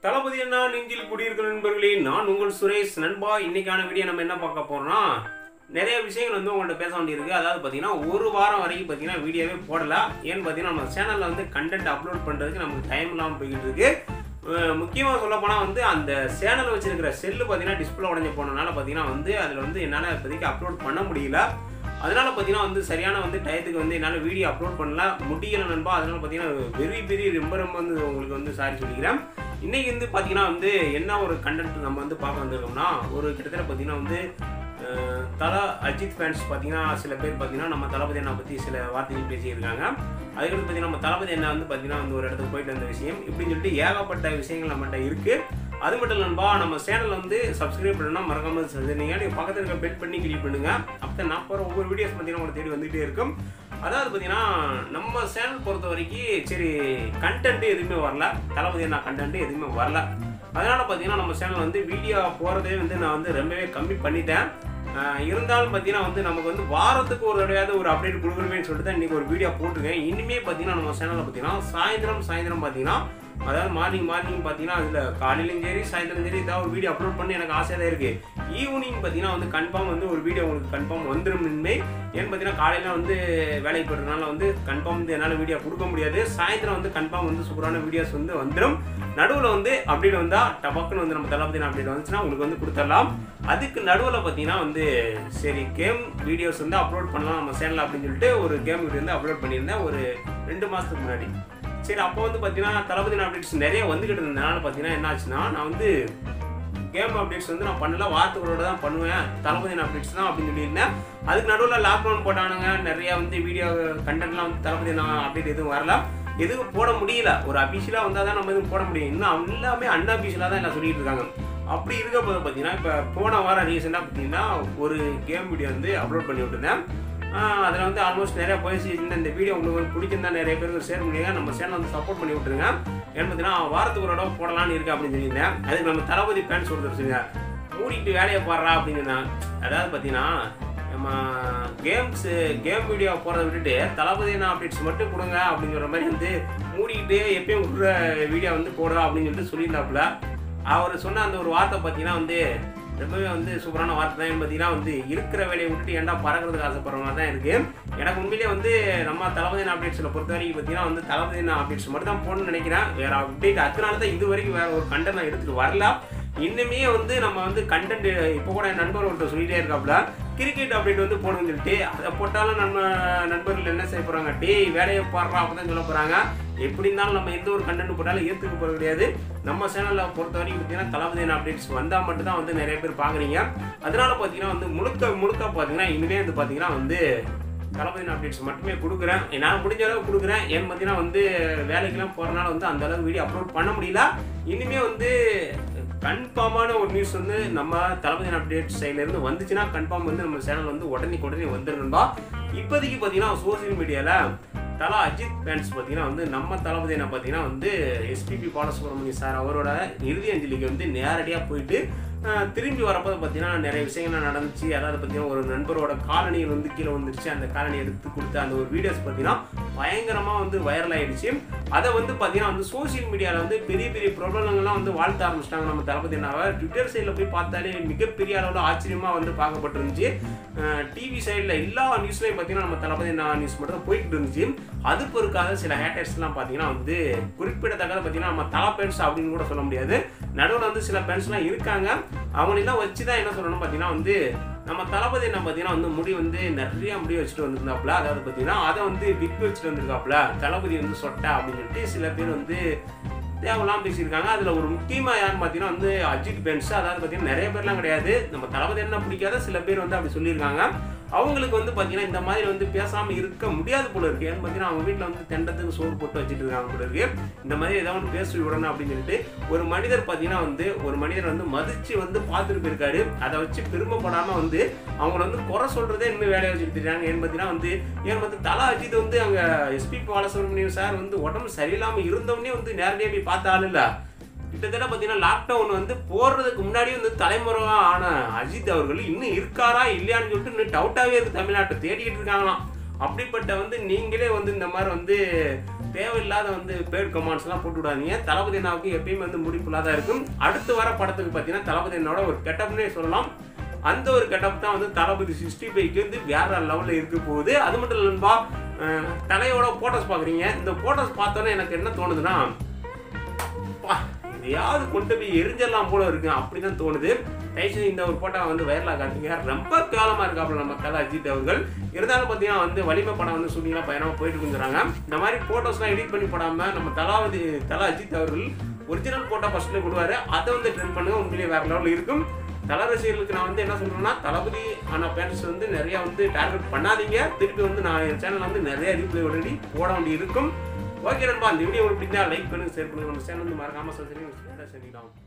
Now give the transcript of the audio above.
தளபதி அண்ணா நெஞ்சில் குடியிருக்கிற நண்பர்களே, நான் உங்கள் சுரேஷ் நண்பா. இன்னைக்கான வீடியோ நம்ம என்ன பார்க்க போறோம்னா, நிறைய விஷயங்கள் வந்து உங்கள்கிட்ட பேச வேண்டியிருக்கு. அதாவது பார்த்தீங்கன்னா ஒரு வாரம் வரைக்கும் பார்த்தீங்கன்னா வீடியோவே போடல. ஏன்னு பார்த்தீங்கன்னா நம்ம சேனலில் வந்து கண்டென்ட் அப்லோட் பண்ணுறதுக்கு நமக்கு டைம் இல்லாமல் போய்கிட்டு இருக்கு. முக்கியமாக சொல்ல போனால் வந்து அந்த சேனல் வச்சிருக்கிற செல்லு பார்த்தீங்கன்னா டிஸ்பிளே உடஞ்சி போனதுனால பார்த்தீங்கன்னா வந்து அதில் வந்து என்னால் இப்போதைக்கு அப்லோட் பண்ண முடியல. அதனால் பார்த்தீங்கன்னா வந்து சரியான வந்து டயத்துக்கு வந்து என்னால் வீடியோ அப்லோட் பண்ணல முடியலை நண்பா. அதனால் பார்த்தீங்கன்னா பெரிய ரொம்ப வந்து உங்களுக்கு வந்து சாரி சொல்லிக்கிறேன். இன்றைக்கி வந்து பார்த்தீங்கன்னா வந்து என்ன ஒரு கண்டென்ட் நம்ம வந்து பார்க்க வந்திருக்கோம்னா, ஒரு கிட்டத்தட்ட பார்த்தீங்கன்னா வந்து தல அஜித் ஃபேன்ஸ் பார்த்தீங்கன்னா சில பேர் பார்த்தீங்கன்னா நம்ம தளபதி அண்ணா பற்றி சில வார்த்தைகள் பேசியிருக்காங்க. அதுக்கடுத்து பார்த்தீங்கன்னா நம்ம தளபதி அண்ணா வந்து பார்த்தீங்கன்னா வந்து ஒரு இடத்துக்கு போயிட்டு வந்த விஷயம் இப்படின்னு சொல்லிட்டு ஏகப்பட்ட விஷயங்கள் நம்மகிட்ட இருக்குது. அது மட்டும் இல்லைன்பா, நம்ம சேனல் வந்து சப்ஸ்கிரைப் பண்ணணும்னா மறக்காமல் செஞ்சீங்க. நீங்கள் பக்கத்தில் இருக்க பெல் பண்ணி கிளிக் பண்ணுங்கள். அப்போ நான் போகிற ஒவ்வொரு வீடியோஸ் பார்த்தீங்கன்னா உங்களை தேடி வந்துகிட்டே இருக்கும். அதாவது பார்த்தீங்கன்னா நம்ம சேனல் பொறுத்த வரைக்கும் சரி கண்டென்ட்டு எதுவுமே வரல, தளபதி அண்ணா கண்டென்ட்டு எதுவுமே வரல. அதனால் பார்த்தீங்கன்னா நம்ம சேனல் வந்து வீடியோ போகிறதே வந்து நான் வந்து ரொம்பவே கம்மி பண்ணிட்டேன். இருந்தாலும் பார்த்தீங்கன்னா வந்து நமக்கு வந்து வாரத்துக்கு ஒரு தடவையாவது ஒரு அப்டேட் கொடுக்கணுமேனு சொல்லிட்டு தான் இன்றைக்கி ஒரு வீடியோ போட்டிருக்கேன். இனிமேல் பார்த்தீங்கன்னா நம்ம சேனலில் பார்த்தீங்கன்னா சாயந்தரம் பார்த்தீங்கன்னா அதாவது மார்னிங் பார்த்தீங்கன்னா அதில் காலையிலும் சரி சாயந்தரம் சரி ஏதாவது ஒரு வீடியோ அப்லோட் பண்ணி எனக்கு ஆசையாக தான் இருக்குது. ஈவினிங் பார்த்தீங்கன்னா வந்து கன்ஃபார்ம் வந்து ஒரு வீடியோ உங்களுக்கு கன்ஃபார்ம் வந்துடும். இனிமேல் ஏன்னு பார்த்தீங்கன்னா காலையில் வந்து வேலைக்கு போடுறதுனால வந்து கன்ஃபார்ம் வந்து என்னால் வீடியோ கொடுக்க முடியாது. சாயந்தரம் வந்து கன்ஃபார்ம் வந்து சூப்பரான வீடியோஸ் வந்து வந்துடும். நடுவில் வந்து அப்டேட் வந்தால் டபக்குன்னு வந்து நம்ம தளபதி அப்டேட் வந்துச்சுன்னா உங்களுக்கு வந்து கொடுத்துடலாம். அதுக்கு நடுவில் பார்த்தீங்கன்னா வந்து சரி கேம் வீடியோஸ் வந்து அப்லோட் பண்ணலாம் நம்ம சேனல் அப்படின்னு சொல்லிட்டு ஒரு கேம் வீடியோ வந்து அப்லோட் பண்ணியிருந்தேன் ஒரு 2 மாதத்துக்கு முன்னாடி. சரி அப்போ வந்து பார்த்தீங்கன்னா தளபதி அப்டேட்ஸ் நிறைய வந்துக்கிட்டு இருந்ததுனால பார்த்தீங்கன்னா என்ன ஆச்சுன்னா, நான் வந்து கேம் அப்டேட்ஸ் வந்து நான் பண்ணல, வாரத்துகளோட தான் பண்ணுவேன், தளபதி அப்டேட்ஸ் தான் அப்படின்னு சொல்லியிருந்தேன். அதுக்கு நடுவில் லாக்டவுன் போட்டானுங்க, நிறையா வந்து வீடியோ கண்டென்ட்லாம் வந்து தளபதி அப்டேட் எதுவும் வரல, எதுவும் போட முடியல. ஒரு அபிஷியலாக வந்தால் தான் நம்ம எதுவும் போட முடியும். இன்னும் எல்லாமே அன்அபிஷியலாக தான் எல்லாம் சொல்லிட்டு இருக்காங்க. அப்படி இருக்க போது பார்த்தீங்கன்னா இப்போ போன வாரம் ரீசெண்டாக பார்த்தீங்கன்னா ஒரு கேம் வீடியோ வந்து அப்லோட் பண்ணி விட்டுருந்தேன். அதில் வந்து ஆல்மோஸ்ட் நிறையா போயிடுச்சு. இந்த வீடியோ உங்களுக்கு பிடிச்சிருந்தா நிறைய பேருக்கு ஷேர் பண்ணுங்க, நம்ம சேனல் வந்து சப்போர்ட் பண்ணி விட்டுருங்க. ஏன்னு பார்த்தீங்கன்னா வாரத்துக்கு ஒரு இடம் போடலான்னு இருக்கு அப்படின்னு சொல்லியிருந்தேன். அதுக்கு நம்ம தளபதி ஃபேன்ஸ் சொல்லிட்டு மூடிட்டு வேலையை போடுறா அப்படின்னு. அதாவது பார்த்தீங்கன்னா நம்ம கேம் வீடியோ போகிறத விட்டுட்டு தளபதி அப்டேட்ஸ் மட்டும் கொடுங்க அப்படிங்கிற மாதிரி வந்து மூடிக்கிட்டு எப்பயும் கொடுக்குற வீடியோ வந்து போடுறா அப்படின்னு சொல்லியிருந்தாப்புல. அவர் சொன்ன அந்த ஒரு வார்த்தை பார்த்தீங்கன்னா வந்து ரொம்பவே வந்து சூப்பரான வார்த்தை தான். பார்த்தீங்கன்னா வந்து இருக்கிற வேலையை விட்டுட்டு ஏன்டா பறக்கிறதுக்கு ஆசைப்படுற மாதிரி தான் இருக்குது. எனக்கு உண்மையிலே வந்து நம்ம தளபதி அப்டேட்ஸில் பொறுத்த வரைக்கும் பார்த்தீங்கன்னா வந்து தளபதி அப்டேட்ஸ் மட்டும் தான் போடணும்னு நினைக்கிறேன். வேறு அப்டேட் அதனால தான் இது வரைக்கும் வேறு ஒரு கண்டென்ட் நான் எடுத்துகிட்டு வரல. இன்னுமே வந்து நம்ம வந்து கண்டென்ட் இப்போ கூட என் நண்பர் ஒருத்தர் சொல்லிகிட்டே இருக்காப்புல கிரிக்கெட் அப்டேட் வந்து போடணும்னு சொல்லிட்டு. அதை போட்டாலும் நம்ம நண்பர்கள் என்ன செய்ய போகிறாங்க, டேய் வேலையை பாடுறா அப்போ தான் சொல்ல போகிறாங்க. எப்படி இருந்தாலும் நம்ம எந்த ஒரு கண்டென்ட் போட்டாலும் ஏற்றுக்க போகிறது கிடையாது. நம்ம சேனலில் பொறுத்த வரைக்கும் பார்த்தீங்கன்னா தளபதி அப்டேட்ஸ் வந்தால் மட்டும்தான் வந்து நிறைய பேர் பார்க்குறீங்க. அதனால பார்த்தீங்கன்னா வந்து முழுக்க பார்த்தீங்கன்னா இனிமேல் வந்து பார்த்தீங்கன்னா வந்து தளபதி அப்டேட்ஸ் மட்டுமே கொடுக்குறேன். என்னால் முடிஞ்ச அளவுக்கு கொடுக்குறேன். ஏன்னு பார்த்தீங்கன்னா வந்து வேலைக்கெல்லாம் போகிறனால வந்து அந்த அளவுக்கு வீடியோ அப்லோட் பண்ண முடியல. இனிமேல் வந்து கன்ஃபார்மான ஒரு நியூஸ் வந்து நம்ம தளபதி அப்டேட் சைட்லேருந்து வந்துச்சுன்னா கன்ஃபார்ம் வந்து நம்ம சேனல் வந்து உடனே வந்துருந்தா. இப்போதைக்கு பார்த்தீங்கன்னா சோசியல் மீடியாவில் தலா அஜித் ஃபேன்ஸ் பார்த்தீங்கன்னா வந்து நம்ம தளபதி என்ன பார்த்தீங்கன்னா வந்து எஸ்பிபி பாலசுப்ரமணியம் சார் அவரோட இறுதி அஞ்சலிக்கு வந்து நேரடியாக போயிட்டு திரும்பி வரப்போது பார்த்தீங்கன்னா நிறைய விஷயங்கள் நடந்துச்சு. அதாவது பார்த்தீங்கன்னா ஒரு நண்பரோட காலனியில் வந்து கீழே வந்துருச்சு. அந்த காலனி எடுத்து கொடுத்த அந்த ஒரு வீடியோஸ் பார்த்தீங்கன்னா பயங்கரமாக வந்து வைரல் ஆகிடுச்சு. அதை வந்து பார்த்தீங்கன்னா வந்து சோசியல் மீடியாவில் வந்து பெரிய பிரபலங்கள்லாம் வந்து வாழ்த்த ஆரம்பிச்சிட்டாங்க நம்ம தளபதி அண்ணாவை. ட்விட்டர் சைடில் போய் பார்த்தாலே மிகப்பெரிய அளவில் ஆச்சரியமாக வந்து பார்க்கப்பட்டிருந்துச்சு. டிவி சைடில் எல்லா நியூஸ்லையும் பார்த்தீங்கன்னா நம்ம தளபதி அண்ணா நியூஸ் மட்டும் தான் போய்கிட்டு இருந்துச்சு. அது பொறுக்காத சில ஹேட்டர்ஸ்லாம் பார்த்தீங்கன்னா வந்து குறிப்பிடத்தக்கதை பார்த்தீங்கன்னா நம்ம தலா பேன்ஸ் அப்படின்னு கூட சொல்ல முடியாது. நடுவில் வந்து சில பேன்ஸ்லாம் இருக்காங்க. அவங்களெல்லாம் வச்சு தான் என்ன சொல்லணும் பார்த்தீங்கன்னா வந்து நம்ம தளபதி என்ன பார்த்தீங்கன்னா வந்து முடி வந்து நிறைய முடி வச்சுட்டு வந்திருந்தாப்புல. அதாவது பார்த்தீங்கன்னா அதை வந்து விக் வச்சுட்டு வந்திருக்காப்புல. தளபதி வந்து சொட்டா அப்படின்னு சொல்லிட்டு சில பேர் வந்து தேவையெல்லாம் பேசியிருக்காங்க. அதில் ஒரு முக்கியமாக யாருன்னு பார்த்தீங்கன்னா வந்து அஜித் ஃபேன்ஸ். அதாவது பார்த்தீங்கன்னா நிறைய பேர்லாம் கிடையாது, நம்ம தளபதி என்ன பிடிக்காத சில பேர் வந்து அப்படி சொல்லியிருக்காங்க. அவங்களுக்கு வந்து பார்த்தீங்கன்னா இந்த மாதிரி வந்து பேசாமல் இருக்க முடியாது போல இருக்குது. ஏன்னு பார்த்தீங்கன்னா அவங்க வீட்டில் வந்து தெண்டத்துக்கு சோறு போட்டு வச்சுட்டு இருக்காங்க போல இருக்குது. இந்த மாதிரி ஏதாவது ஒன்று பேசி விடணும் அப்படின்னு சொல்லிட்டு ஒரு மனிதர் பார்த்தீங்கன்னா வந்து ஒரு மனிதர் வந்து மதித்து வந்து பார்த்துட்டு போயிருக்காரு. அதை வச்சு பெருமைப்படாமல் வந்து அவங்கள வந்து குறை சொல்கிறதே இன்னும் வேலையை வச்சுட்டு இருக்காங்க. ஏன்னு பார்த்தீங்கன்னா வந்து தலா அஜித் வந்து அங்கே எஸ்பி பாலசுப்ரமணியம் சார் வந்து உடம்பு சரியில்லாமல் இருந்தவனே வந்து நேரடியாக போய் பார்த்த ஆள் இல்லை. கிட்டத்தட்ட பார்த்தீங்கன்னா லாக்டவுன் வந்து போடுறதுக்கு முன்னாடி வந்து தலைமுறையாக ஆன அஜித் அவர்கள் இன்னும் இருக்காரா இல்லையான்னு சொல்லிட்டு இன்னும் டவுட்டாகவே இருக்குது. தமிழ்நாட்டை தேடிக்கிட்டு இருக்காங்களாம். அப்படிப்பட்ட வந்து நீங்களே வந்து இந்த மாதிரி வந்து தேவையில்லாத வந்து பேட் கமெண்ட்ஸ்லாம் போட்டு விடாதீங்க. தளபதி அண்ணாவுக்கு எப்பயுமே வந்து முடிப்புலாக தான் இருக்கும். அடுத்து வர படத்துக்கு பார்த்தீங்கன்னா தளபதி அண்ணாவோட ஒரு கெட்டப்னே சொல்லலாம். அந்த ஒரு கெட்டப் தான் வந்து தளபதி 65க்கு வந்து வேற லெவலில் இருக்க போகுது. அது மட்டும் இல்லைன்பா, தலையோட ஃபோட்டோஸ் பார்க்குறீங்க. இந்த ஃபோட்டோஸ் பார்த்தோன்னே எனக்கு என்ன தோணுதுன்னா, எதையாவது கொண்டு போய் எரிஞ்செல்லாம் போல இருக்கு, அப்படி தான் தோணுது. தயவுசெய்து இந்த ஒரு ஃபோட்டோ வந்து வைரலாக காட்டுங்க. ரொம்ப கேவலமாக இருக்காப்புல நம்ம தலை அஜித் அவர்கள். இருந்தாலும் பார்த்தீங்கன்னா வந்து வலிமை படம் வந்து ஷூட்டிங்லாம் பயணமாக போயிட்டு இருந்துறாங்க. இந்த மாதிரி ஃபோட்டோஸ்லாம் எடிட் பண்ணி போடாமல் நம்ம தலை அஜித் அவர்கள் ஒரிஜினல் ஃபோட்டோ ஃபர்ஸ்ட்ல கொடுவாரு. அதை வந்து ட்ரெண்ட் பண்ணுங்க. உண்மையிலேயே வேற லெவலில் இருக்கும். தலை ரசிகர்களுக்கு நான் வந்து என்ன சொல்றேன்னா, தளபதி ஆன பேரண்ட்ஸ் வந்து நிறைய வந்து டார்கெட் பண்ணாதீங்க. திருப்பி வந்து நான் என் சேனலில் வந்து நிறைய ரீப்ளை ஆல்ரெடி போட வேண்டி இருக்கும். ஓகே நண்பா, இந்த வீடியோ உங்களுக்கு பிடிச்சா லைக் பண்ணுங்க, ஷேர் பண்ணுங்க. நம்ம சேனல் வந்து மறக்காம சப்ஸ்கிரைப் பண்ணுங்க.